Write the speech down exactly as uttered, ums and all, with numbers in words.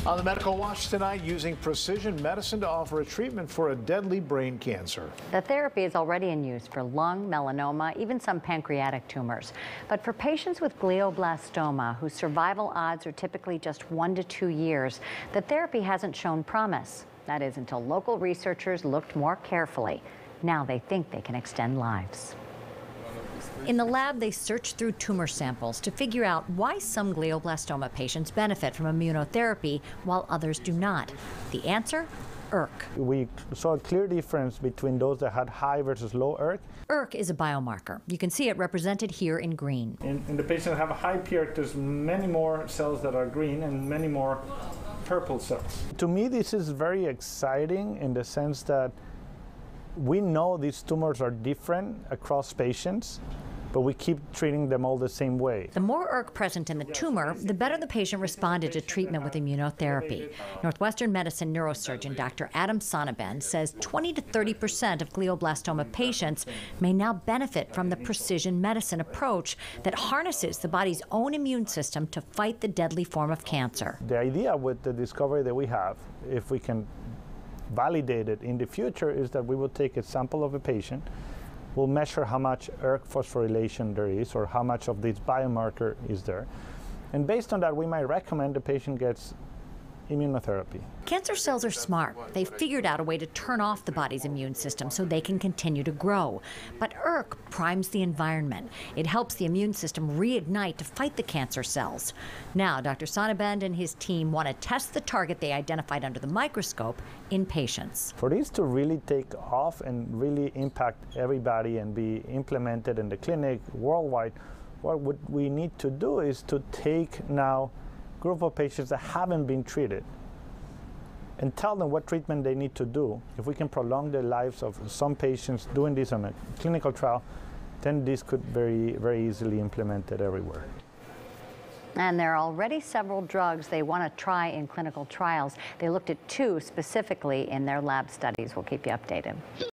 On the Medical Watch tonight, using precision medicine to offer a treatment for a deadly brain cancer. The therapy is already in use for lung, melanoma, even some pancreatic tumors. But for patients with glioblastoma, whose survival odds are typically just one to two years, the therapy hasn't shown promise. That is, until local researchers looked more carefully. Now they think they can extend lives. In the lab, they search through tumor samples to figure out why some glioblastoma patients benefit from immunotherapy while others do not. The answer? E R C. We saw a clear difference between those that had high versus low E R C. E R C is a biomarker. You can see it represented here in green. In, in the patients that have a high P E R C, there's many more cells that are green and many more purple cells. To me, this is very exciting in the sense that we know these tumors are different across patients, but we keep treating them all the same way. The more E R C present in the tumor, the better the patient responded to treatment with immunotherapy. Northwestern Medicine neurosurgeon Doctor Adam Sonnabend says twenty to thirty percent of glioblastoma patients may now benefit from the precision medicine approach that harnesses the body's own immune system to fight the deadly form of cancer. The idea with the discovery that we have, if we can validate it in the future, is that we will take a sample of a patient, we'll measure how much E R C phosphorylation there is or how much of this biomarker is there. And based on that, we might recommend the patient gets immunotherapy. Cancer cells are smart. They've figured out a way to turn off the body's immune system so they can continue to grow. But E R C primes the environment. It helps the immune system reignite to fight the cancer cells. Now, Doctor Sonnabend and his team want to test the target they identified under the microscope in patients. For this to really take off and really impact everybody and be implemented in the clinic worldwide, what we need to do is to take now group of patients that haven't been treated and tell them what treatment they need to do. If we can prolong the lives of some patients doing this on a clinical trial, then this could very, very easily implemented everywhere. And there are already several drugs they want to try in clinical trials. They looked at two specifically in their lab studies. We'll keep you updated.